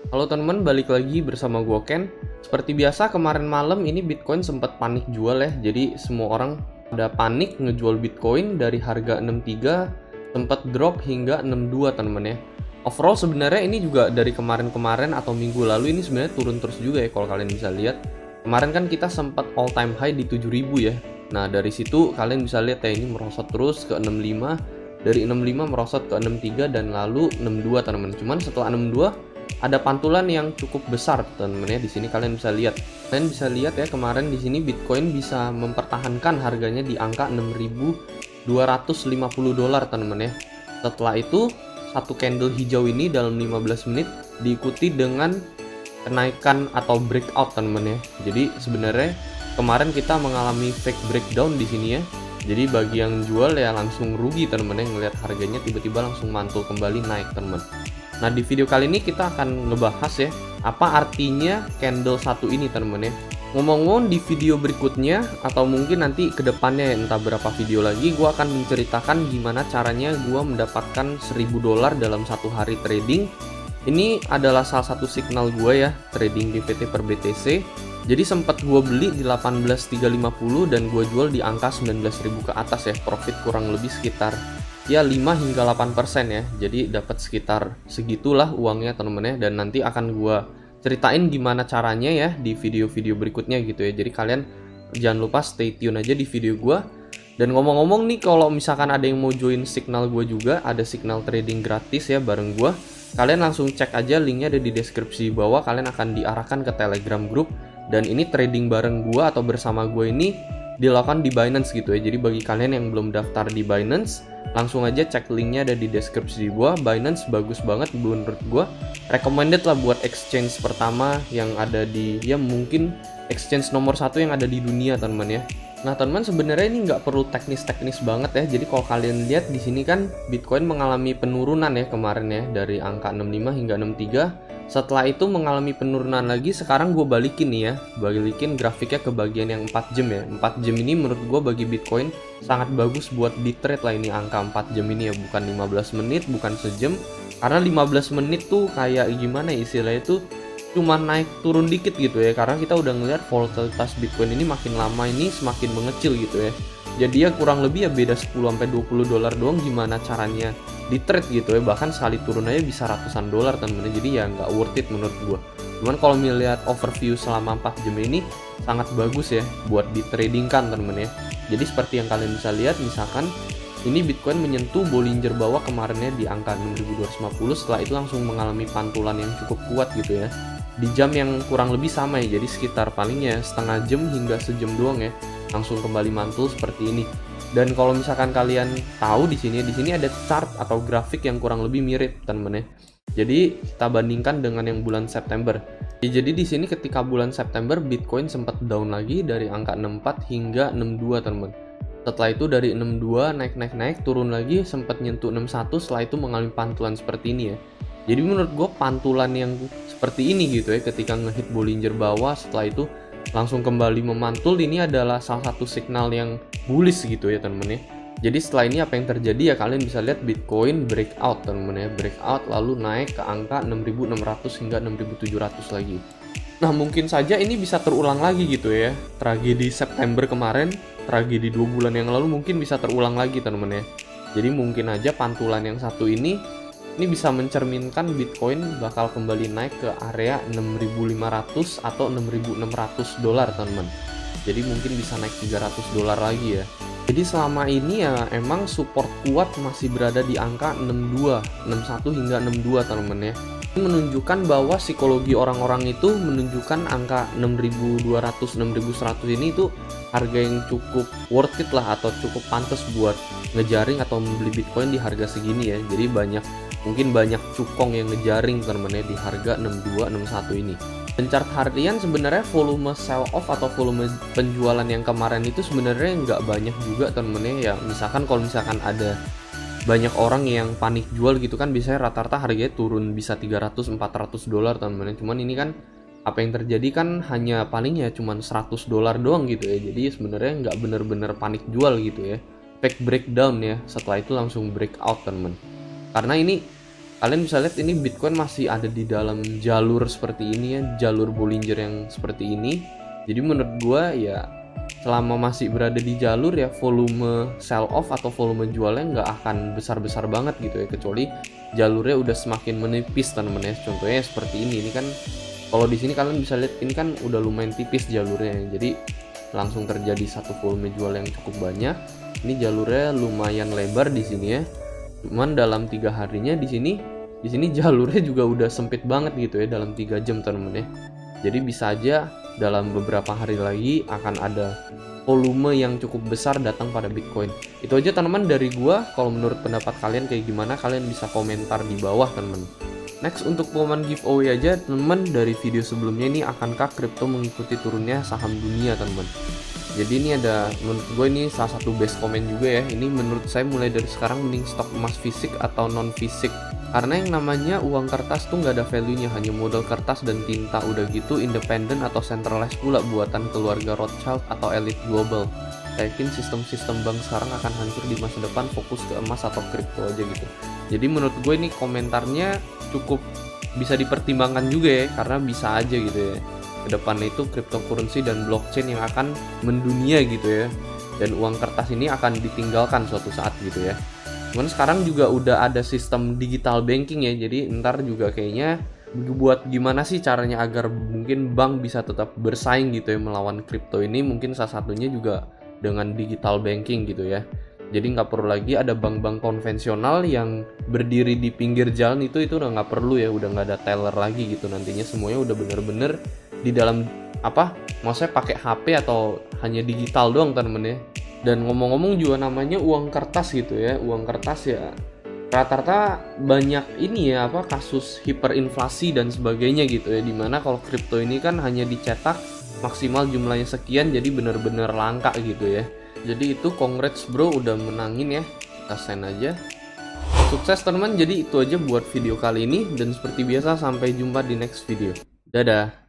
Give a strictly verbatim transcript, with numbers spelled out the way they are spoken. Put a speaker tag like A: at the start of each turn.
A: Halo teman-teman, balik lagi bersama gue Ken. Seperti biasa kemarin malam ini Bitcoin sempat panik jual ya. Jadi semua orang pada panik ngejual Bitcoin dari harga enam puluh tiga sempat drop hingga enam puluh dua teman-teman ya. Overall sebenarnya ini juga dari kemarin-kemarin atau minggu lalu ini sebenarnya turun terus juga ya kalau kalian bisa lihat. Kemarin kan kita sempat all time high di tujuh ribu ya. Nah, dari situ kalian bisa lihat ya ini merosot terus ke enam puluh lima, dari enam puluh lima merosot ke enam puluh tiga dan lalu enam puluh dua teman-teman. Cuman setelah enam puluh dua ada pantulan yang cukup besar teman-teman ya. Di sini kalian bisa lihat. Kalian bisa lihat ya kemarin di sini Bitcoin bisa mempertahankan harganya di angka enam ribu dua ratus lima puluh dolar teman-teman ya. Setelah itu satu candle hijau ini dalam lima belas menit diikuti dengan kenaikan atau breakout teman-teman ya. Jadi sebenarnya kemarin kita mengalami fake breakdown di sini ya. Jadi bagi yang jual ya langsung rugi teman-teman ya, ngelihat harganya tiba-tiba langsung mantul kembali naik teman-teman. Nah, di video kali ini kita akan ngebahas ya, apa artinya candle satu ini teman-teman ya. Ngomong-ngomong di video berikutnya, atau mungkin nanti ke depannya entah berapa video lagi, gue akan menceritakan gimana caranya gue mendapatkan seribu dolar dalam satu hari trading. Ini adalah salah satu signal gue ya, trading D V T per B T C. Jadi sempat gue beli di delapan belas tiga lima puluh dan gue jual di angka sembilan belas ribu ke atas ya, profit kurang lebih sekitar ya lima hingga delapan persen ya. Jadi dapat sekitar segitulah uangnya teman-teman ya, dan nanti akan gua ceritain gimana caranya ya di video-video berikutnya gitu ya. Jadi kalian jangan lupa stay tune aja di video gua. Dan ngomong-ngomong nih, kalau misalkan ada yang mau join signal gua juga, ada signal trading gratis ya bareng gua. Kalian langsung cek aja, linknya ada di deskripsi bawah. Kalian akan diarahkan ke Telegram group, dan ini trading bareng gua atau bersama gua ini dilakukan di Binance gitu ya. Jadi bagi kalian yang belum daftar di Binance, langsung aja cek linknya ada di deskripsi gua. Binance bagus banget menurut gua, recommended lah buat exchange pertama yang ada di, ya mungkin exchange nomor satu yang ada di dunia teman-teman ya. Nah teman-teman, sebenarnya ini nggak perlu teknis-teknis banget ya. Jadi kalau kalian lihat di sini kan Bitcoin mengalami penurunan ya kemarin ya, dari angka enam puluh lima hingga enam puluh tiga. Setelah itu mengalami penurunan lagi. Sekarang gue balikin nih ya, balikin grafiknya ke bagian yang empat jam ya. empat jam ini menurut gue bagi Bitcoin sangat bagus buat di trade lah ini angka empat jam ini ya, bukan lima belas menit, bukan sejam. Karena lima belas menit tuh kayak gimana ya istilahnya, itu cuma naik turun dikit gitu ya. Karena kita udah ngeliat volatilitas Bitcoin ini makin lama ini semakin mengecil gitu ya. Jadi ya kurang lebih ya beda sepuluh sampai dua puluh dolar doang gimana caranya di trade gitu ya. Bahkan sekali turun aja bisa ratusan dolar teman-teman. Jadi ya nggak worth it menurut gua. Cuman kalau melihat overview selama empat jam ini sangat bagus ya buat di trading kan teman-teman ya. Jadi seperti yang kalian bisa lihat, misalkan ini Bitcoin menyentuh Bollinger bawah kemarinnya di angka enam ribu dua ratus lima puluh, setelah itu langsung mengalami pantulan yang cukup kuat gitu ya. Di jam yang kurang lebih sama ya, jadi sekitar palingnya setengah jam hingga sejam doang ya, langsung kembali mantul seperti ini. Dan kalau misalkan kalian tahu di sini, di sini ada chart atau grafik yang kurang lebih mirip teman-teman ya. Jadi kita bandingkan dengan yang bulan September. Ya, jadi di sini ketika bulan September Bitcoin sempat down lagi dari angka enam puluh empat hingga enam puluh dua teman-teman. Setelah itu dari enam puluh dua naik naik naik turun lagi, sempat nyentuh enam puluh satu, setelah itu mengalami pantulan seperti ini ya. Jadi menurut gue pantulan yang seperti ini gitu ya, ketika ngehit Bollinger bawah setelah itu langsung kembali memantul, ini adalah salah satu signal yang bullish gitu ya teman-teman ya. Jadi setelah ini apa yang terjadi ya, kalian bisa lihat Bitcoin breakout teman-teman ya, breakout lalu naik ke angka enam ribu enam ratus hingga enam ribu tujuh ratus lagi. Nah mungkin saja ini bisa terulang lagi gitu ya, tragedi September kemarin, tragedi dua bulan yang lalu mungkin bisa terulang lagi teman-teman ya. Jadi mungkin aja pantulan yang satu ini ini bisa mencerminkan Bitcoin bakal kembali naik ke area enam ribu lima ratus atau enam ribu enam ratus dolar teman-teman. Jadi mungkin bisa naik tiga ratus dolar lagi ya. Jadi selama ini ya emang support kuat masih berada di angka enam puluh dua, enam puluh satu hingga enam puluh dua teman-teman ya. Ini menunjukkan bahwa psikologi orang-orang itu menunjukkan angka enam ribu dua ratus, enam ribu seratus ini itu harga yang cukup worth it lah, atau cukup pantas buat ngejaring atau membeli Bitcoin di harga segini ya. Jadi banyak mungkin banyak cukong yang ngejaring teman-teman ya di harga enam puluh dua, enam puluh satu ini. Dan chart harian sebenarnya volume sell off atau volume penjualan yang kemarin itu sebenarnya nggak banyak juga teman-teman ya. Misalkan kalau misalkan ada banyak orang yang panik jual gitu kan, biasanya rata-rata harganya turun bisa tiga ratus empat ratus dolar teman-teman. Cuman ini kan apa yang terjadi kan hanya paling ya cuman seratus dolar doang gitu ya. Jadi sebenarnya nggak bener-bener panik jual gitu ya. Fake breakdown ya, setelah itu langsung breakout teman-teman. Karena ini kalian bisa lihat ini Bitcoin masih ada di dalam jalur seperti ini ya, jalur Bollinger yang seperti ini. Jadi menurut gua ya selama masih berada di jalur ya volume sell off atau volume jualnya nggak akan besar-besar banget gitu ya, kecuali jalurnya udah semakin menipis teman-teman ya. Contohnya seperti ini, ini kan kalau di sini kalian bisa lihat ini kan udah lumayan tipis jalurnya, jadi langsung terjadi satu volume jual yang cukup banyak. Ini jalurnya lumayan lebar di sini ya. Cuman dalam tiga harinya di sini, di sini jalurnya juga udah sempit banget gitu ya dalam tiga jam teman-teman ya. Jadi bisa aja dalam beberapa hari lagi akan ada volume yang cukup besar datang pada Bitcoin. Itu aja teman-teman dari gua. Kalau menurut pendapat kalian kayak gimana, kalian bisa komentar di bawah teman-teman. Next, untuk pengumuman giveaway aja teman-teman, dari video sebelumnya ini akankah kripto mengikuti turunnya saham dunia teman-teman. Jadi ini ada, menurut gue ini salah satu best comment juga ya. Ini menurut saya mulai dari sekarang mending stok emas fisik atau non fisik, karena yang namanya uang kertas tuh nggak ada value-nya, hanya modal kertas dan tinta. Udah gitu independen atau centralized pula, buatan keluarga Rothschild atau elit global. Saya yakin sistem-sistem bank sekarang akan hancur di masa depan, fokus ke emas atau kripto aja gitu. Jadi menurut gue ini komentarnya cukup bisa dipertimbangkan juga ya, karena bisa aja gitu ya ke depan itu cryptocurrency dan blockchain yang akan mendunia gitu ya, dan uang kertas ini akan ditinggalkan suatu saat gitu ya. Cuman sekarang juga udah ada sistem digital banking ya, jadi ntar juga kayaknya buat gimana sih caranya agar mungkin bank bisa tetap bersaing gitu ya melawan kripto ini, mungkin salah satunya juga dengan digital banking gitu ya. Jadi nggak perlu lagi ada bank-bank konvensional yang berdiri di pinggir jalan, itu itu udah nggak perlu ya, udah nggak ada teller lagi gitu. Nantinya semuanya udah bener-bener di dalam apa, maksudnya pakai H P atau hanya digital doang temen ya. Dan ngomong-ngomong juga namanya uang kertas gitu ya, uang kertas ya rata-rata banyak ini ya apa kasus hiperinflasi dan sebagainya gitu ya, dimana kalau kripto ini kan hanya dicetak maksimal jumlahnya sekian, jadi bener-bener langka gitu ya. Jadi itu congrats bro udah menangin ya, kita send aja. Sukses teman-teman, jadi itu aja buat video kali ini, dan seperti biasa sampai jumpa di next video. Dadah.